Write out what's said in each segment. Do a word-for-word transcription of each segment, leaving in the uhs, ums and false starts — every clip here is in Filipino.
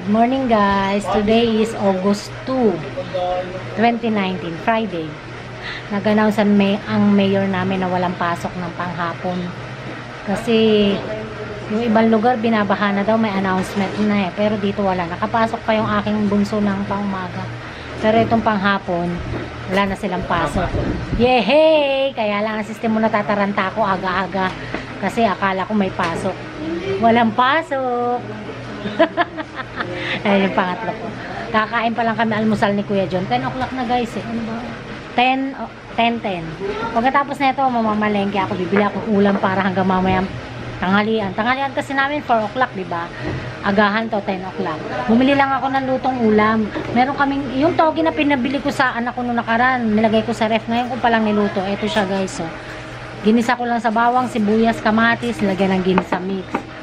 Good morning guys. Today is August second, twenty nineteen, Friday. Nag-announce ang, may, ang mayor namin na walang pasok ng panghapon. Kasi yung ibang lugar binabaha na daw, may announcement na eh. Pero dito wala. Nakapasok pa yung aking bunso ng pang-umaga. Pero itong panghapon, wala na silang pasok. Yehey! Kaya lang ang sistema natataranta ko aga-aga. Kasi akala ko may pasok. Walang pasok! Ayun yung pangatlo ko. Kakain pa lang kami almusal ni Kuya John. ten o'clock na guys eh. Ano ba? ten, ten, ten. Pagkatapos na ito, mamamalengke ako. Bibili akong ulam para hanggang mamaya tanghalian. Tanghalian kasi namin four o'clock, diba? Agahan to, ten o'clock. Bumili lang ako ng lutong ulam. Meron kaming, yung togi na pinabili ko sa anak ko nung nakaraan, nilagay ko sa ref. Ngayon ko palang niluto. Ito siya guys. Oh. Ginisa ko lang sa bawang, sibuyas, kamatis, nilagyan ng ginisa mix.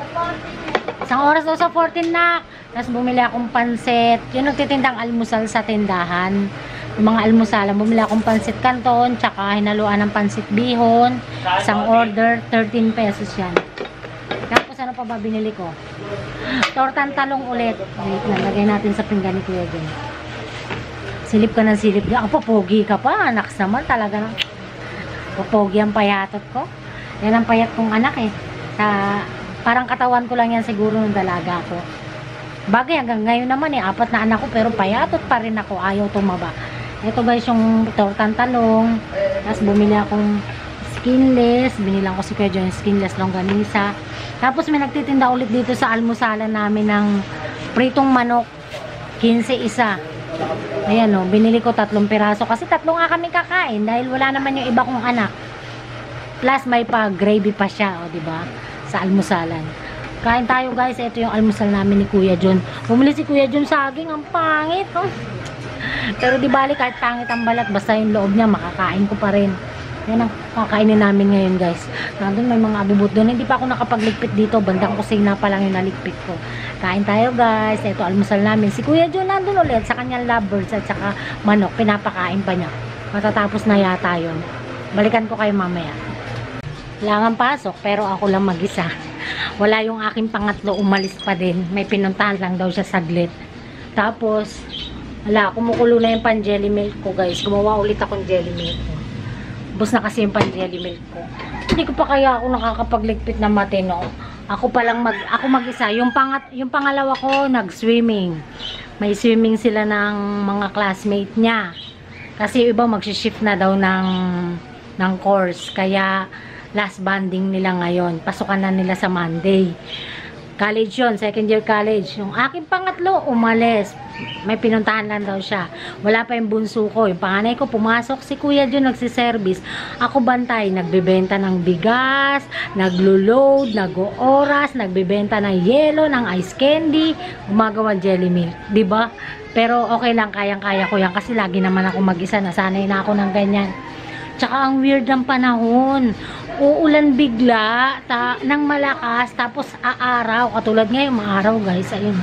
Isang oras daw sa fourteen na. Tapos bumili akong pansit. Yung nagtitindang almusal sa tindahan. Yung mga almusalan. Bumili akong pansit canton. Tsaka hinaluan ng pansit bihon. Isang order. thirteen pesos yan. Tapos ano pa ba binili ko? Tortang talong ulit. Wait lang. Lagay natin sa pinggan ni Kuya John. Silip ka ng silip. Ako pogi ka pa. Anak naman talaga na. Pogi ang payatot ko. Yan ang payat kong anak eh. Sa... Parang katawan ko lang yan siguro ng dalaga ko. Bagay hanggang ngayon naman eh, apat na anak ko pero payatot pa rin ako, ayaw tumaba. Ito guys yung tortang talong. Tapos bumili akong skinless. Binilang ko si Kuya John skinless longganisa. Tapos may nagtitinda ulit dito sa almusalan namin ng pritong manok. fifteen isa. Ayan o, binili ko tatlong piraso. Kasi tatlong nga kami kakain dahil wala naman yung iba kong anak. Plus may pa gravy pa siya, o diba? Sa almusalan. Kain tayo guys. Ito yung almusal namin ni Kuya John. Bumili si Kuya John saging. Ang pangit. Oh. Pero di bali kahit pangit ang balat. Basta yung loob niya makakain ko pa rin. Yan ang kakainin namin ngayon guys. Nandun may mga abubot doon. Hindi pa ako nakapagligpit dito. Bandang kusina pa lang yung naligpit ko. Kain tayo guys. Ito almusal namin. Si Kuya John nandun ulit sa kanyang lovebirds at saka manok. Pinapakain pa niya. Matatapos na yata yun. Balikan ko kayo mamaya. Langang pasok, pero ako lang mag-isa. Wala yung aking pangatlo, umalis pa din. May pinuntahan lang daw siya saglit. Tapos, wala, kumukulo na yung pan-jelly milk ko, guys. Gumawa ulit akong jelly milk ko. Bus na kasi yung pan-jelly milk ko. Hindi ko pa kaya ako nakakapagligpit na matino. Ako pa lang mag, ako mag-isa. Yung, pangat, yung pangalawa ko, nag-swimming. May swimming sila ng mga classmate niya. Kasi yung iba mag-shift na daw ng, ng course. Kaya, last banding nila ngayon. Pasukan na nila sa Monday. College yun. Second year college. Yung aking pangatlo, umalis. May pinuntahan lang daw siya. Wala pa yung bunso ko. Yung panganay ko, pumasok. Si Kuya John nagsiservice. Ako bantay. Nagbebenta ng bigas, naglo-load, nag-ooras, nagbebenta ng yelo, ng ice candy, gumagawa jelly milk. Diba? Pero okay lang. Kayang-kaya ko yan. Kasi lagi naman ako mag-isa. Nasanay na ako ng ganyan. Tsaka ang weird ng panahon. Uulan bigla ta, ng malakas tapos aaraw. Katulad ngayon, maaraw guys. Ayun.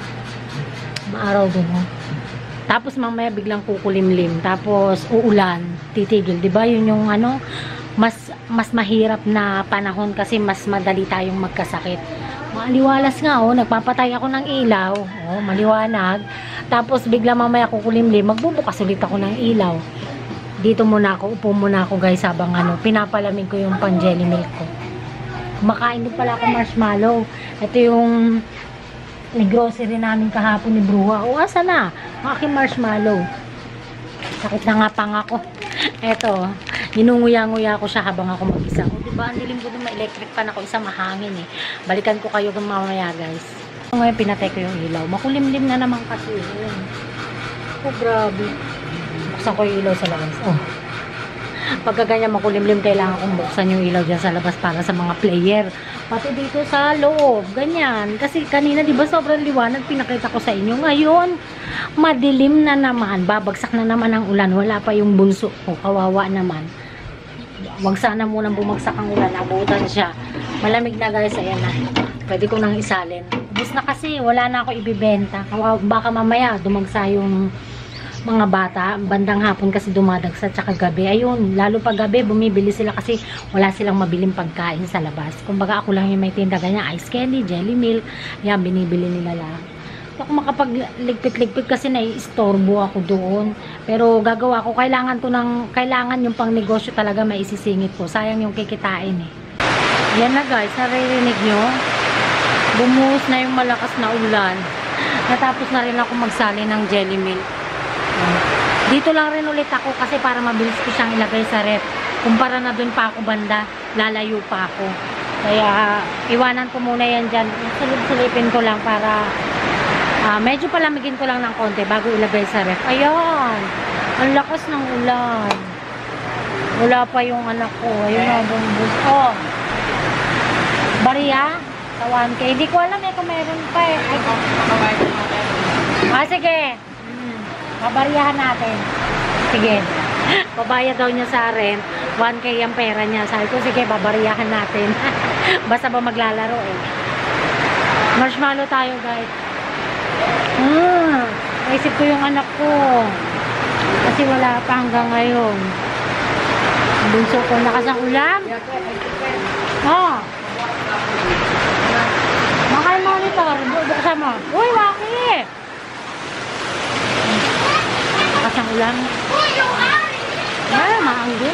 Maaraw dun. Oh. Tapos mamaya biglang kukulimlim. Tapos uulan. Titigil. Diba? Yun yung ano, mas, mas mahirap na panahon kasi mas madali tayong magkasakit. Maliwalas nga oh. Nagpapatay ako ng ilaw. Oh, maliwanag. Tapos bigla mamaya kukulimlim. Magbubukas ulit ako ng ilaw. Dito muna ako, upo muna ako guys habang ano, pinapalamig ko yung pan jelly milk ko. Kumakain din pala ako marshmallow. Ito yung grocery namin kahapon ni Bruha. O, asa na? Aking marshmallow. Sakit na nga pang ako. Ito, ninunguya-nguya ko siya habang ako mag-isa. O, diba? Ang dilim ko dun, may electric pan ako. Isa mahangin eh. Balikan ko kayo mamaya guys. Ngayon pinatay ko yung ilaw. Makulimlim na naman kasi yun. Oh, grabe. Buksan ko yung ilaw sa labas. Oh. Pagka ganyan makulimlim, kailangan kong buksan yung ilaw dyan sa labas para sa mga player. Pati dito sa loob. Ganyan. Kasi kanina, di ba sobrang liwanag, pinakita ko sa inyo. Ngayon, madilim na naman. Babagsak na naman ang ulan. Wala pa yung bunso ko. Kawawa naman. Wag sana munang bumagsak ang ulan. Abutan siya. Malamig na guys. Ayan na. Pwede ko nang isalin. Bus na kasi. Wala na ako ibibenta. Baka mamaya dumagsa yung mga bata, bandang hapon kasi dumadagsa tsaka gabi. Ayun, lalo pag gabi, bumibili sila kasi wala silang mabiling pagkain sa labas. Kumbaga ako lang yung may tinda ganyan, ice candy, jelly milk, yan, binibili nila lang. Hindi ako makapagligpit-ligpit kasi nai-istorbo ako doon. Pero gagawa ko, kailangan to ng, kailangan yung pang negosyo talaga maisisingit ko. Sayang yung kikitain eh. Yan na guys, naririnig nyo? Bumuhos na yung malakas na ulan. Natapos na rin ako magsali ng jelly milk. Dito lang rin ulit ako kasi para mabilis ko siyang ilagay sa ref. Kumpara na dun pa ako banda, lalayo pa ako. Kaya iwanan ko muna yan dyan. Sulip-sulipin ko lang para uh, medyo palamigin ko lang ng konti bago ilagay sa ref. Ayan! Ang lakas ng ulan. Wala pa yung anak ko. Ayun na, bumbus. Oh! Bariya? Sa one K. Hindi ko alam eh kung meron pa eh. Ay, ah, sige. Hmm. Babariyahan natin. Sige. Babayad daw niya sa rent. one K ang pera niya. Sabi ko, sige, babariyahan natin. Basta ba maglalaro eh. Marshmallow tayo, guys. Hmm. Naisip ko yung anak ko. Kasi wala pa hanggang ngayon. Bunso ko lakas ang ulam. Oh. Makay monitor. Buksan mo. Uy, Waki! Lakas ang ulam. Ah, maanggo.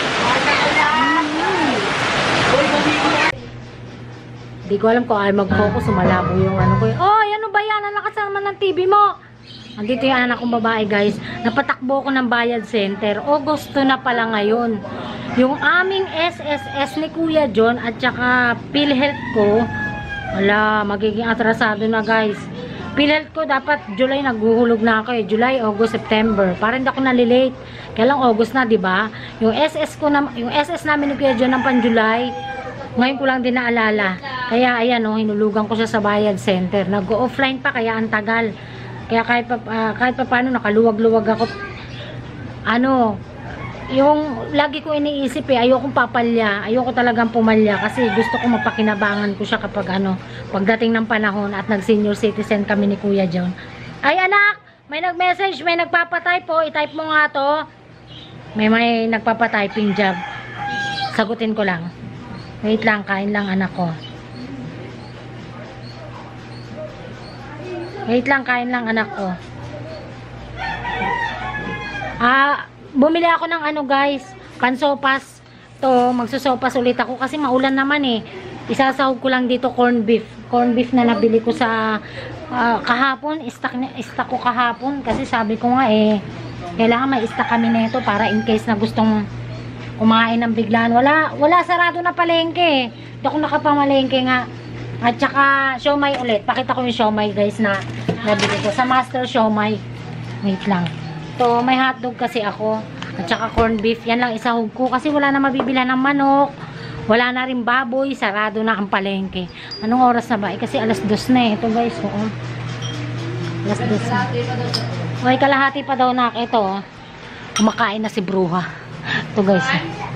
Hindi ko alam kung ay mag-focus, malabo yung ano ko. Oh, ano ba yan? Ang lakas naman ng T V mo. Andito yung anak kong babae, guys. Napatakbo ko ng Bayad Center. Agosto na pala ngayon. Yung aming S S S ni Kuya John at saka PhilHealth ko, wala, magiging atrasado na, guys. PhilHealth ko, dapat July naghuhulog na ako eh. July, August, September. Para hindi ako nalilate. Kaya lang August na, di ba? Yung S S ko na, yung S S namin ni Kuya John ng pan-July, ngayon ko lang din naalala. Kaya ayan, oh, hinulugan ko siya sa Bayad Center. Nag-offline pa, kaya ang tagal. Kaya kahit pa, uh, kahit pa paano, nakaluwag-luwag ako. Ano, yung lagi ko iniisip eh, ayokong papalya, ayoko talagang pumalya kasi gusto ko mapakinabangan ko siya kapag ano, pagdating ng panahon at nag-senior citizen kami ni Kuya John. Ay anak, may nag-message, may nagpapatype po, i-type mo nga to. May may nagpapatyping job. Sagutin ko lang. Wait lang, kain lang anak ko. Wait lang, kain lang anak ko. Ah, bumili ako ng ano guys, pansopas. To, magsusopas ulit ako kasi maulan naman eh. Isasahog ko lang dito corn beef. Corn beef na nabili ko sa uh, kahapon, stock, stock ko kahapon kasi sabi ko nga eh, kailangan may stock kami nito para in case na gustong kumain ng biglaan. Wala, wala sarado na palengke. Hindi ako nakapamalengke nga. At saka siomay ulit. Pakita ko yung siomay guys na nabili ko sa Master Siomay. Wait lang. To, may hotdog kasi ako. At saka corn beef. Yan lang isahog ko. Kasi wala na mabibila ng manok. Wala na rin baboy. Sarado na ang palengke. Anong oras na ba? Eh, kasi alas dos na eh. Ito guys. Oo. Alas dos na. Uy, kalahati pa daw na. Ito. Kumakain na si Bruha. Ito guys.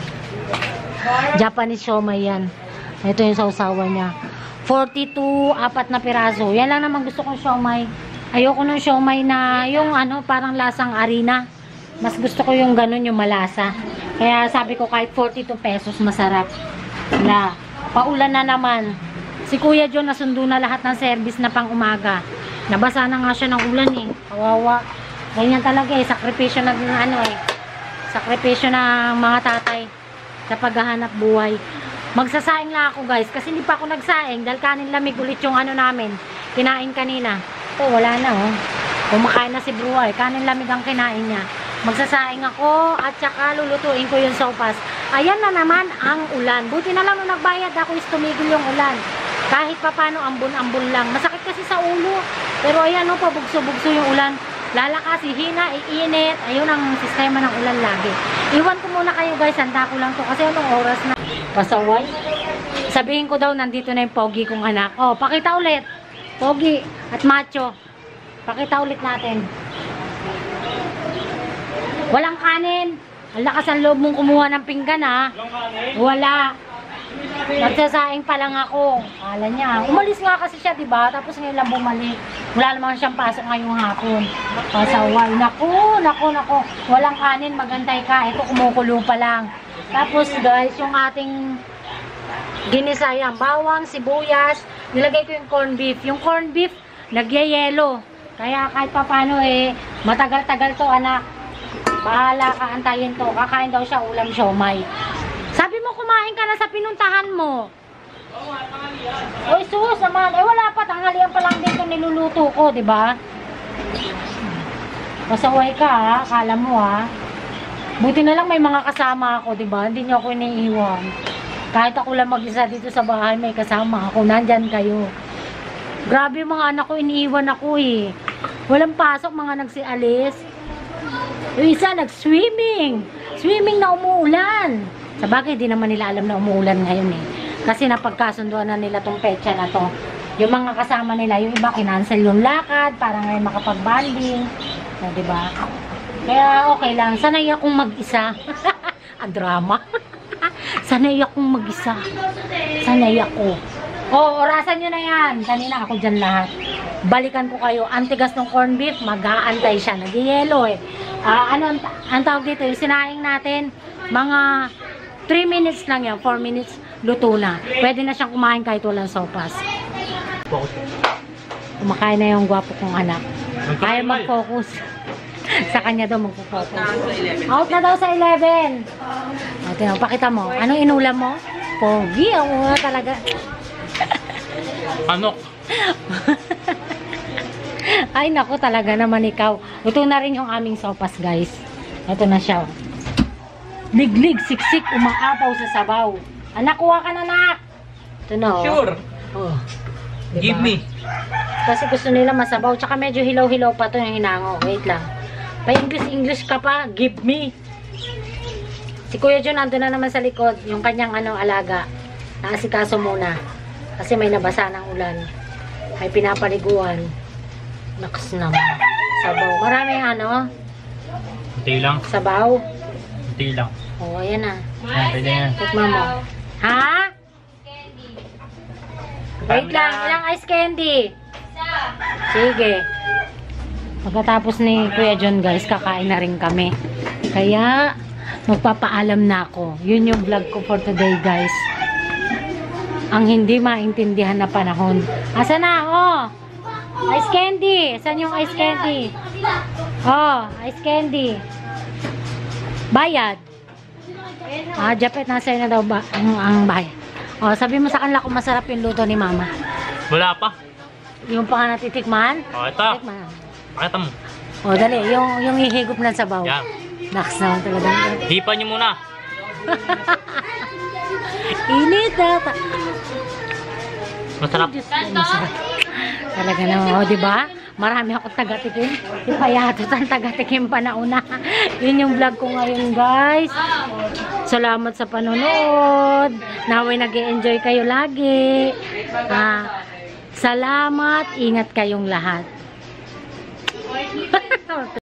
Japanese siomay yan. Ito yung sausawa niya. forty-two, apat na piraso. Yan lang naman gusto kong siomay. Ayoko ng siomay na yung ano, parang lasang arena. Mas gusto ko yung ganun, yung malasa. Kaya sabi ko kahit forty-two pesos masarap. Na, paulan na naman. Si Kuya John nasundo na lahat ng service na pang umaga. Nabasa na nga siya ng ulan eh. Kawawa. Ganyan talaga eh. Sakripisyo na ng ano eh. Sakripisyo ng mga tatay sa paghahanap buhay. Magsasaing lang ako guys. Kasi hindi pa ako nagsaing. Dahil kanin lamig ulit yung ano namin. Kinain kanina. Ito wala na oh. Kumakain na si Bruay. Kanin lamig ang kinain niya. Magsasaing ako at saka lulutuin ko yung sopas. Ayan na naman ang ulan. Buti na lang nung nagbayad ako is tumigil yung ulan. Kahit pa paano ambon-ambon lang. Masakit kasi sa ulo. Pero ayan o, pabugso-bugso yung ulan. Lalakas, hihina, iinit. Ayun ang sistema ng ulan lagi. Iwan ko muna kayo guys. Handa ko lang to kasi anong oras na. Pasaway. Sabihin ko daw nandito na yung pogi kong anak. Oh, pakita ulit. Pogi at macho. Pakita ulit natin. Walang kanin. Ang lakas ang loob mong kumuha ng pinggan ha. Wala. Nagsasaing pa lang ako. Kala niya. Umalis nga kasi siya, diba? Tapos ngayon lang bumalik. Wala naman siyang pasok ngayong hapon. Pasaway. Naku, naku, naku. Walang kanin, magantay ka. Ito kumukulo pa lang. Tapos guys, yung ating ginisayang bawang, sibuyas. Nilagay ko yung corn beef. Yung corn beef, nagyayelo. Kaya kahit pa paano eh, matagal-tagal to anak. Bahala ka, antayin to. Kakain daw siya ulam siomay. Sabi mo kumain ka na sa pinuntahan mo. Oy sus naman, eh wala pa, tanghalian pa lang din to niluluto ko, di ba? Pasaway ka ha, akala mo ha. Buti na lang may mga kasama ako, di ba? Hindi niyo ako iniiwan. Kahit ako lang mag-isa dito sa bahay, may kasama ako. Nandyan kayo. Grabe yung mga anak ko, iniiwan ako eh. Walang pasok, mga nagsialis. Yung isa, nag-swimming. Swimming na umuulan. Sa bagay, di naman nila alam na umuulan ngayon eh. Kasi napagkasunduan na nila tong petsa na to. Yung mga kasama nila, yung iba, kinansel yung lakad para ngayon makapag-banding. So, diba? Kaya okay lang. Sanay akong mag-isa. Ang drama. Sanay akong mag-isa. Sanay ako. Oh, orasan nyo na yan. Kanina ako dyan lahat. Balikan ko kayo. Antigas ng corned beef, mag-aantay siya. Nag-yelo eh. Uh, ano ang, ang tawag dito? Yung sinaing natin, mga three minutes lang yan. four minutes, luto na. Pwede na siyang kumain kahit walang sopas. Kumakain na yung gwapo kong anak. Kaya mag-focus. Sa kanya daw magpo-focus. Out na daw sa eleven. O, tingnan, pakita mo. Anong inulam mo? Pogi. Ang una talaga. Ano? Ay, naku talaga naman ikaw. Ito na rin yung aming sopas, guys. Ito na siya. Liglig, siksik, umaapaw sa sabaw. Anak, kuha ka na, anak. Ito na, oh. Sure. Oh. Diba? Give me. Kasi gusto nila masabaw. Tsaka medyo hilaw-hilaw pa to yung hinango. Wait lang. Pa-English-English ka pa. Give me. Si Kuya John nandun na naman sa likod. Yung kanyang ano, alaga. Naasikaso muna. Kasi may nabasa ng ulan. May pinapaliguan. Nakas naman. Sabaw. Maraming ano. Kunti lang. Sabaw. Kunti lang. Oo, ayan na. Ayan, pwede yan. Tikman mo. Ha? Wait lang. Ilang ice candy? Sige. Pagkatapos ni Kuya John, guys, kakain na rin kami. Kaya, magpapaalam na ako. Yun yung vlog ko for today, guys. Ang hindi maintindihan na panahon. Asa na? Oh! Ice candy! Saan yung ice candy? Oh, ice candy. Bayad. Ah, Japet, nasa na daw ba ang, ang bayad. Oh, sabi mo sa kanila kung masarap yung luto ni Mama. Wala pa. Yung pa nga natitikman? O, ito. Tikman. Pakita mo. Oh, dali. Yung, yung ihigop ng sabaw. Yan. Naks naman talaga. Hipan nyo muna. Init na. Masarap. Masarap. Talaga naman. O, diba? Marami akong taga-tikim. Di pa yatot ang taga-tikim pa na una. Yun yung vlog ko ngayon, guys. Salamat sa panonood. Naway nag-e-enjoy kayo lagi. Ah, salamat. Ingat kayong lahat.